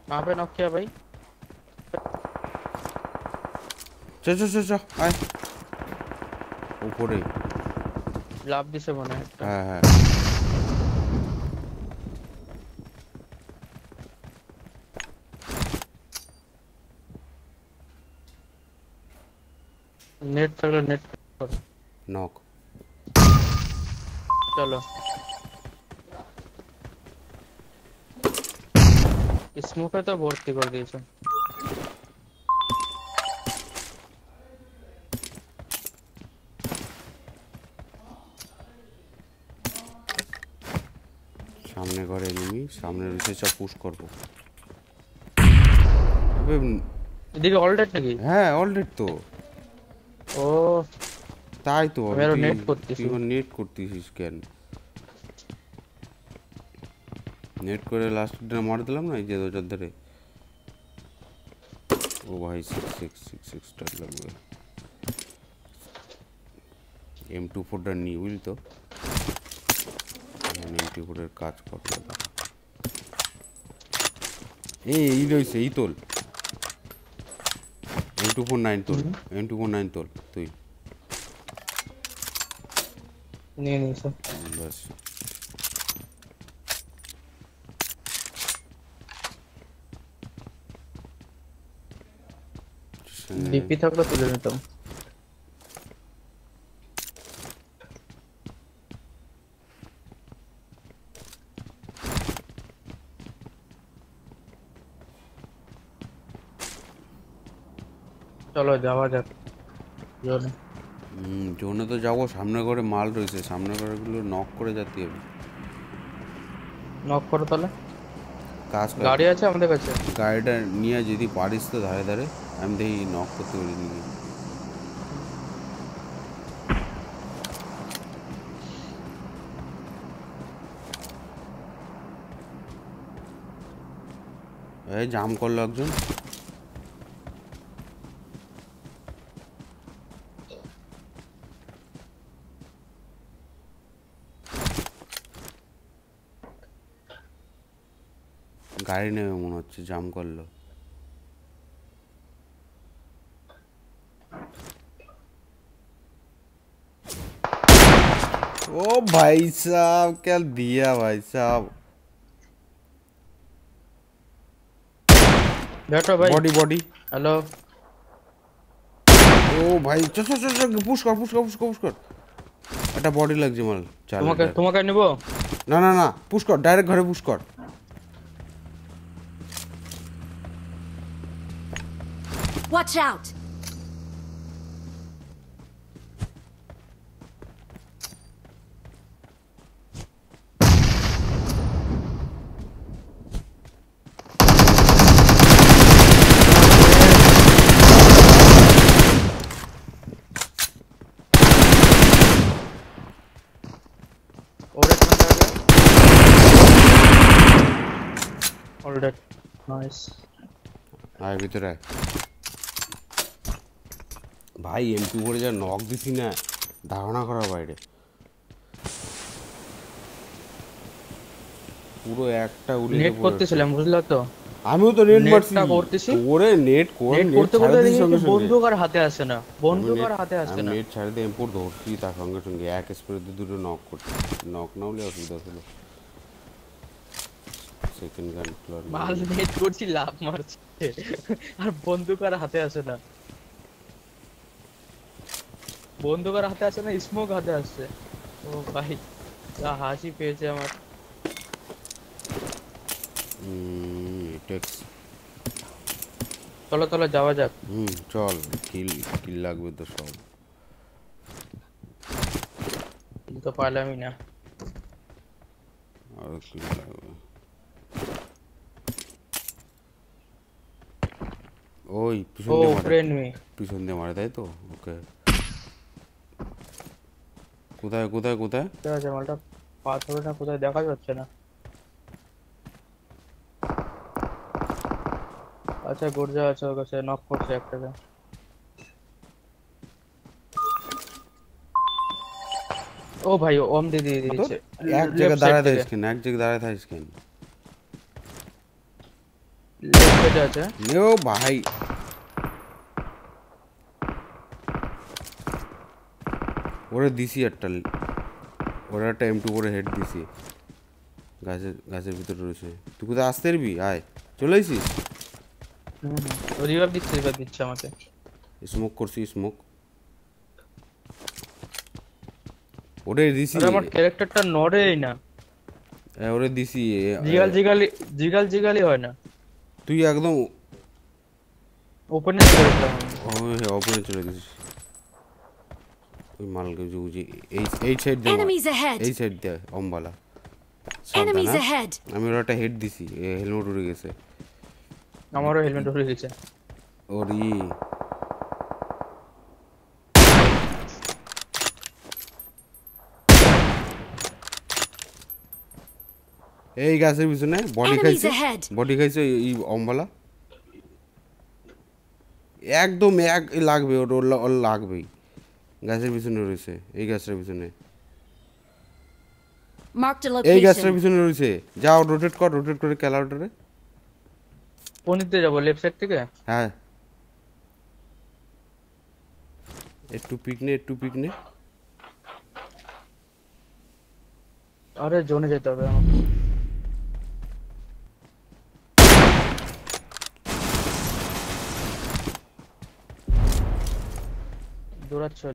कहाँ पे नॉक किया भाई? चल आए ऊपर ही। लाभ भी से बना है। हाँ नेट चलो नेट करो। नॉक। चलो स्मोके तो भर्ती कर दिए। सामने घर एनिमी सामने রয়েছে সব পুশ করব। এদিকে অলরেড নাকি? হ্যাঁ অলরেড তো। ও তাই তো আমি আরো তুই নেট তুই করতেছি। নেট করতেছিস কেন? नेट করে লাস্ট দিন মার দিলাম না এই যে ওটার ধরে। ও ভাই 6666 স্টার লাগবে। M24 টা নি বুঝলি তো। M24 এর কাজ করতে হবে। এই রইছে এই তোল। M249 তোল। M249 তোল তুই। নিয়ে নিয়েছে। বাস ডিপি থাকলে তুলে নিতাম। চলো যাওয়া যাক জোনে। জোনে তো যাবো সামনে করে মাল রয়েছে সামনে করে গুলো নক করে যেতে হবে। নক করো তাহলে। কাজ গাড়ি আছে আমাদের কাছে। গাড়িটা নিয়ে যদি পারিস তো ধারে ধারে আমি দেখি নক করতে পারি নিয়ে। এই জাম করলো একজন। গাড়ি নেবে মনে হচ্ছে জাম করলো। ओ भाई साहब क्या दिया भाई साहब। बैठो भाई। Body body. हेलो ओ भाई चल चल चल चल पुश कर पुश कर पुश कर पुश कर। এটা বডি লাগছে মাল চাল। তোমাকে তোমাকে নিব না না না পুশ কর ডাইরেক্ট ঘরে পুশ কর। Watch out! অলরেড নাইস। আয় ভিতরে ভাই এমপি করে যা নক দিছি না ধারণা করা বাইরে পুরো একটা উড়ে নেট করতেছিলাম বুঝলা তো। আমিও তো নেট মারছি করতেছি ওরে নেট কোন নেট করতে করতে দেখি বন্দুক আর হাতে আসে না বন্দুক আর হাতে আসে না। নেট ছাড়ে দিয়ে এমপোর্ট ধরছি তার সঙ্গে সঙ্গে এক স্প্রেতে দুটো নক করছি নক না হলে অসুবিধা ছিল। সেকেন্ড গান ফ্লোর মাল নেট করছি লাভ মারছে আর বন্দুক আর হাতে আসে না। বন্দুক আর হাতে আসে না স্মোক হাতে আসছে। ও ভাই যা হাসি পেয়েছে আমার। টেক্স চলো চলো যাওয়া যাক। চল কিল কিল লাগবে তো সব তো পারলামই না। আর কিল লাগবে ওই পিছন দিয়ে মারে পিছন দিয়ে মারে তাই তো ওকে কোথায় কোথায় কোথায় ঠিক আছে মালটা পাথরে না কোথায় দেখা যাচ্ছে না। আচ্ছা গর্জা আছে ওর কাছে নক করছে একটাকে। ও ভাই ওম দিয়ে দিয়েছে এক জায়গায় দাঁড়ায় থাকিস কেন এক জায়গায় দাঁড়ায় থাকিস কেন লেফট সাইডে আছে। ও ভাই ওরে দিছি একটা, ওরা একটা M2 করে হেড দিছি, গাছের ভিতরে রয়েছে। তুই কোথায় আসতে পারবি? আয়, চলে আসিস। ও রিভাইভ দিচ্ছে আমাকে। স্মোক করছি, স্মোক ওরে দিছি। আরে আমার ক্যারেক্টারটা নড়েই না, ওরে দিছি। জিগালি হয় না। তুই একদম ওপেনে চলে গেলাম আমি। ওপরে চলে গেছিস। ওই মালকে বুঝি এই সাইড দিয়ে, Enemies ahead! এই সাইড দিয়ে অম্বালা। Enemies ahead! আমি ওর একটা হেড দিছি, হেলমেট উড়ে গেছে। আমারও হেলমেট উড়ে গেছে। ওরে এই গাছের পিছনে বডি Enemies খাইছে, ahead! বডি খাইছে এই অম্বালা। একদম এক লাগবে, ওর লাগবেই। গাছের পিছনে রয়েছে, এই গাছের পিছনে, Marked a এই গাছটার location. পিছনে রয়েছে। যাও রোটেট করে ক্যালাউটারে। কোন দিক দিয়ে যাবো, লেফট সাইড থেকে? হ্যাঁ, একটু পিক নে। আরে জোনে যেতে হবে আমাকে। দৌড়াচ্ছে।